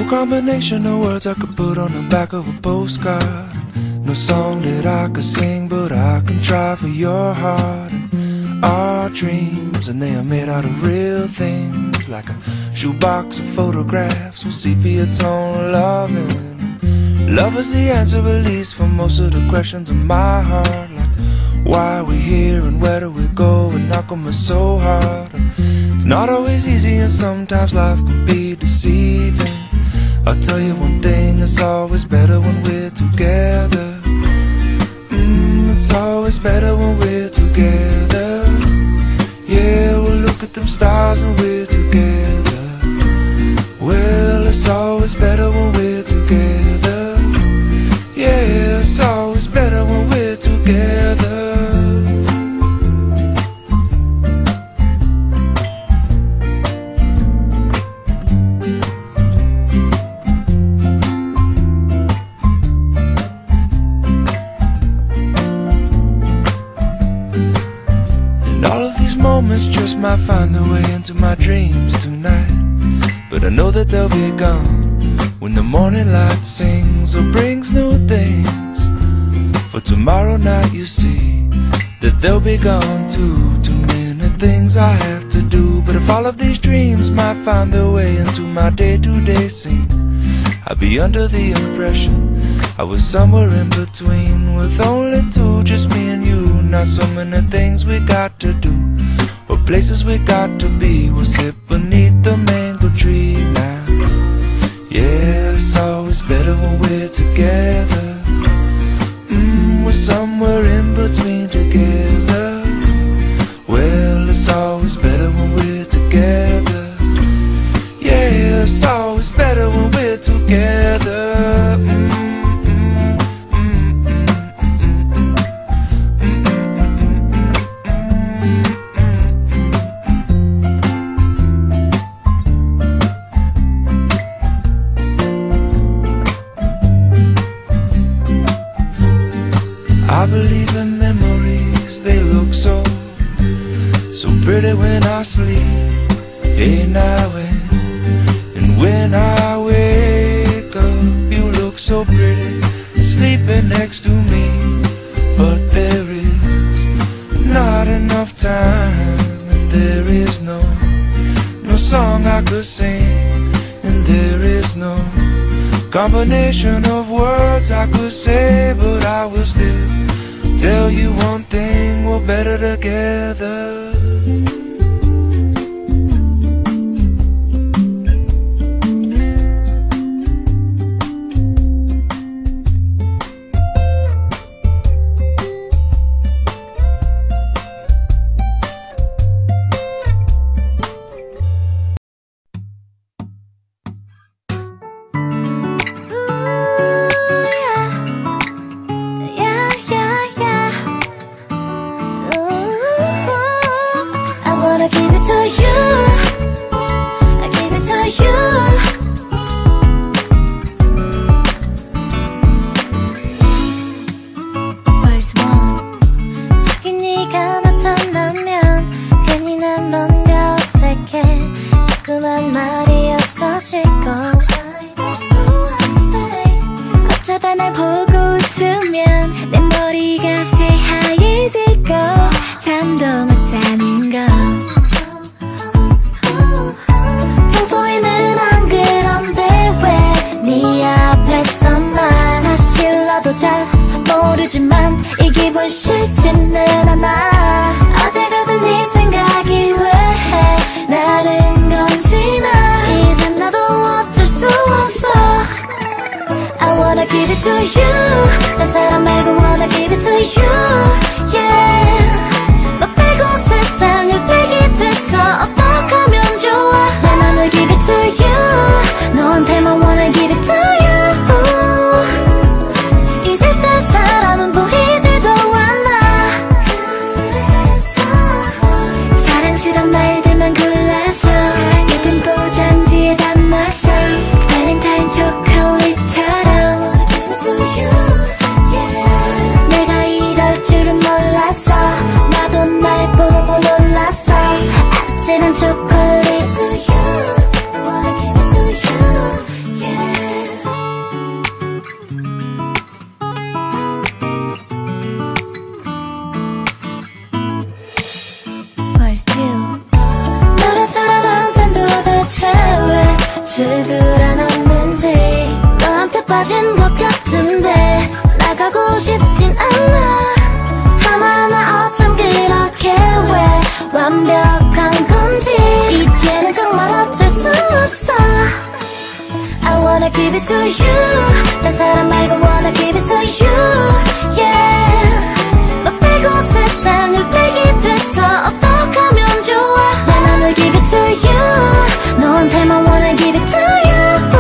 combination of words I could put on the back of a postcard. No song that I could sing, but I can try for your heart. And our dreams, and they are made out of real things, like a shoebox of photographs with sepia tone loving. Love is the answer, at least, for most of the questions in my heart, like why are we here and where do we go, and how come it's so hard. It's not always easy, and sometimes life can be deceiving. I'll tell you one thing, it's always better when we're together. It's always better when we're together. Yeah, we'll look at them stars and we're together. Well, it's always better when we're together. Yeah, it's always better when we're together. Moments just might find their way into my dreams tonight, but I know that they'll be gone when the morning light sings or brings new things. For tomorrow night you see that they'll be gone too. Too many things I have to do, but if all of these dreams might find their way into my day-to-day scene, I'd be under the impression I was somewhere in between, with only two, just me and you. Not so many things we got to do, or places we got to be. We'll sit beneath the mango tree now. Yeah, it's always better when we're together. We're somewhere in between together. Well, it's always better when we're together. Yeah, it's always better when we're together. I believe in memories, they look so pretty when I sleep. Hey now and when I wake up, you look so pretty sleeping next to me. But there is not enough time, and there is no song I could sing, and there is no combination of words I could say, but I will still tell you one thing, we're better together. 내가 출구를 얻는지 너한테 빠진 것 같은데 나가고 싶진 않아. 하나하나 어쩜 그렇게 왜 완벽한 건지 이제는 정말 어쩔 수 없어. I wanna give it to you. 딴 사람 말고 wanna give it to you. Yeah. 너 빼고 세상을 빼게 돼서 어떡하면 좋아. 내 맘을 give it to you. 너한테만 wanna give it to you.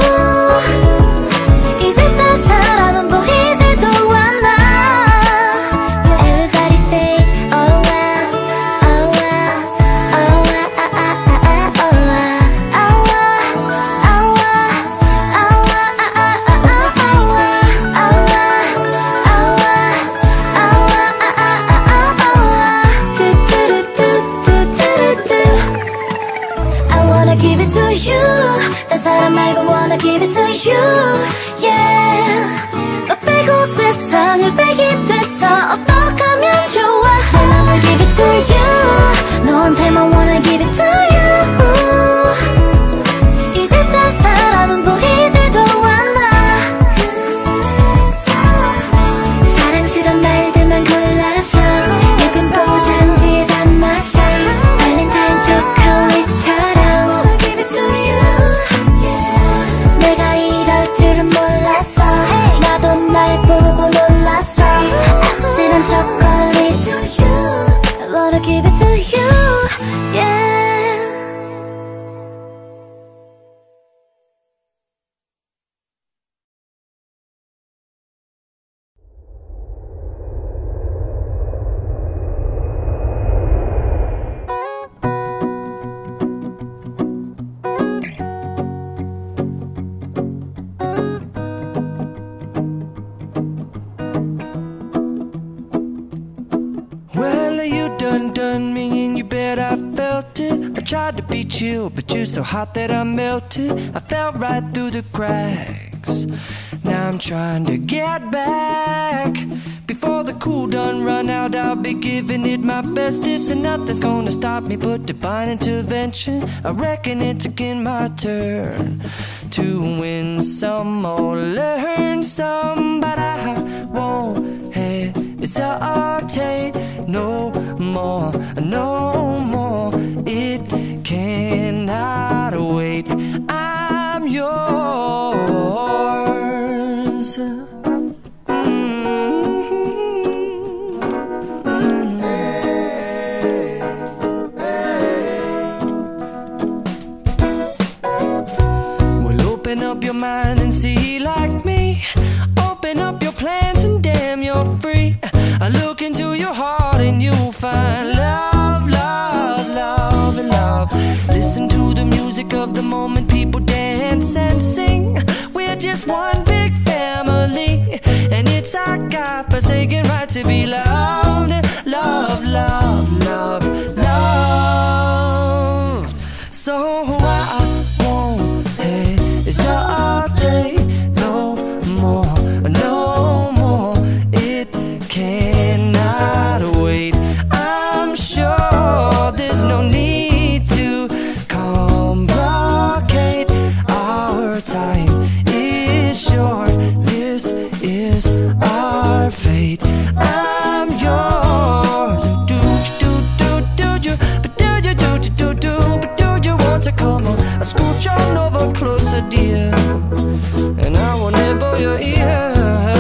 이제 딴 사람은 보이지도 않아. Everybody say oh wow, oh wow, oh wow, oh wow, oh wow, oh give it to you. 딴 사람 말고 wanna give it to you. Yeah. 너 빼고 세상을 빼게 돼서 어떡하면 좋아. 내 맘을 give it to you. 너한테만 wanna give it to you. 이제 딴 사람은 보이지도 않아. 사랑스러운 말들만 골라서 예쁜 포장지에 담아서 발렌타인 초콜릿처럼 내가 이럴 줄은 몰랐어. 나도 날 보고 놀랐어. 아찔한 초콜릿 I wanna give it to you. Yeah. Well, you done me and you bet I felt it. I tried to beat you, but you're so hot that I melted. I fell right through the cracks. Now I'm trying to get back. Before the cool done run out, I'll be giving it my bestest. And nothing's gonna stop me but divine intervention. I reckon it's again my turn to win some or learn some. But I won't hesitate no more, no more. It cannot wait. I'm yours. Well, open up your mind and see like me. Open up your plans and damn, you're free. I look into your heart and you'll find love, love, love, and love. Listen to the music of the moment, people dance and sing. We're just one big family, and it's our God-forsaken right to be loved, love, love, love, loved. So I won't hesitate no more, no more. It cannot wait. I'm sure there's no need to complicate. Our time is short. This is our fate. I'm yours. Do you, but do you, but do you want to come on? I scooch on over closer, dear, and I will nibble your ear.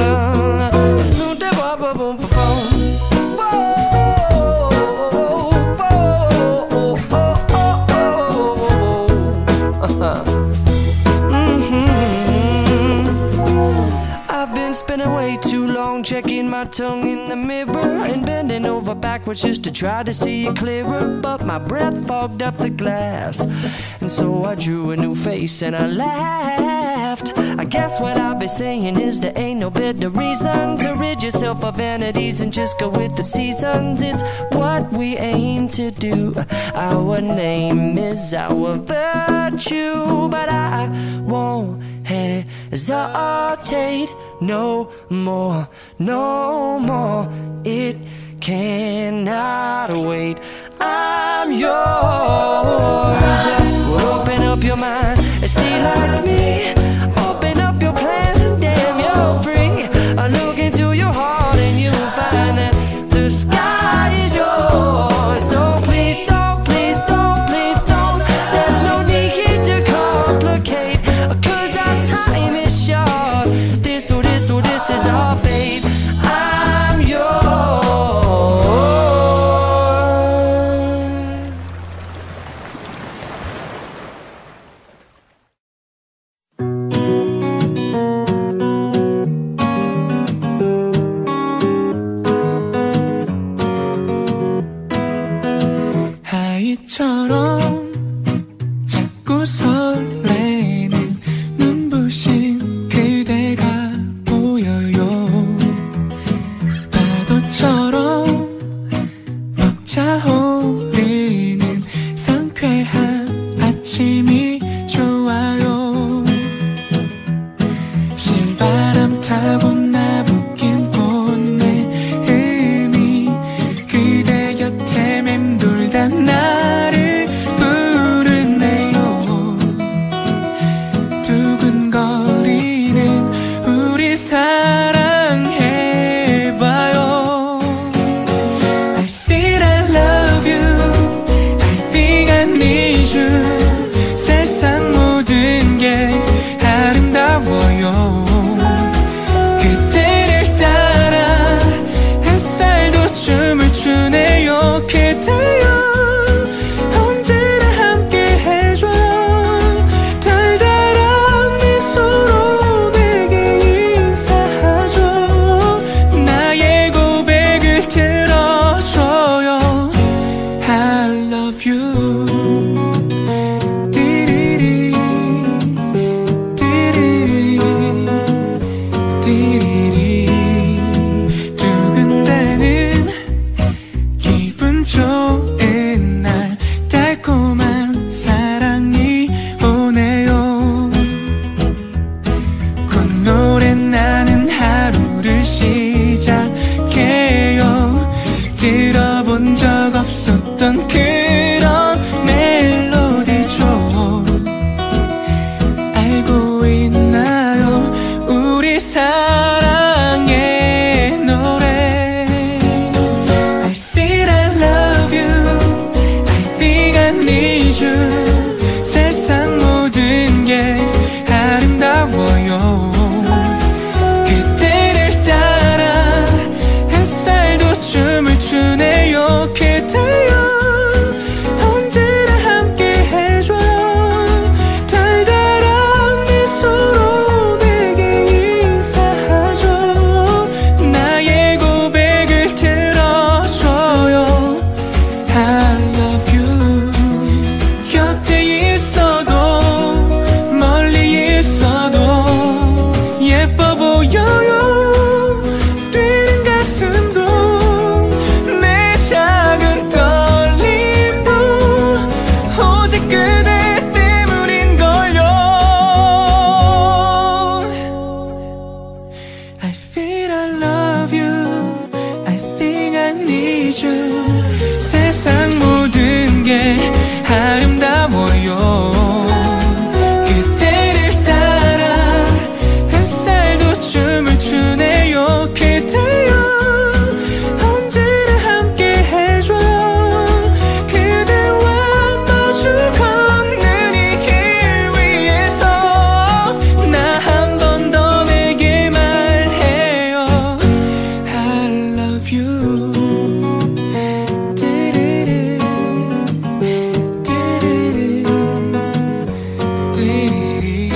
I've been spending way too long checking my tongue in the mirror and bending over backwards just to try to see it clearer. But my breath fogged up the glass, and so I drew a new face and I laughed. I guess what I'll be saying is there ain't no better reason to rid yourself of vanities and just go with the seasons. It's what we aim to do. Our name is our virtue, but I won't hesitate no more, no more. It cannot wait. I'm yours. Open up your mind, And see like me, open up your plans and damn you're free. I look into your heart and you'll find that the sky is yours. So please don't, please don't, please don't. There's no need here to complicate, 'cause our time is short. This is our fate. I'm yours. 하이처럼 자꾸 설레는 눈부신 그대가 보여요. 파도처럼 벅차오르는 상쾌한 아침이 좋아요. 실바람 타고 나부낀 꽃내 흠이 그대 곁에 맴돌다 나를 부르네요. 두근거리는 우리 사랑해봐요. I feel I love you, I think I need you. 세상 모든 게 아름다워요. 그대를 따라 햇살도 춤을 추네요. 그대여 언제나 함께 해줘요. 달달한 미소로 내게 인사하죠. 나의 고백을 들어줘요. I love you. 띠리리 띠리리 띠리리. 두근대는 기분 좋은 날 달콤한 사랑이 오네요. 콧노래 나는 하루를 시작해요. 들어본 적 없었던 그런 멜로디죠. 알고 있나요 우리 사랑의 노래. I feel I love you, I think I need you. 세상 모든 게 아름다워요. 그대를 따라 햇살도 춤을 추네요. 그대여 언제나 함께 해줘요. 달달한 미소로 내게 인사하죠. 나의 고백을 들어줘요. I love you. 곁에 있어도 멀리 있어도 예뻐 보여요. 뛰는 가슴도 내 작은 떨림도 오직 그대 때문인걸요. I feel I love you, I think I need you. 세상 모든 게 아름다워요. 그대를 따라 햇살도 춤을 추네요. 그대여 언제나 함께 해줘요. 그대와 마주 걷는 이 길 위에서 나 한 번 더 내게 말해요. I love you. 띠리리 띠리리 띠리리.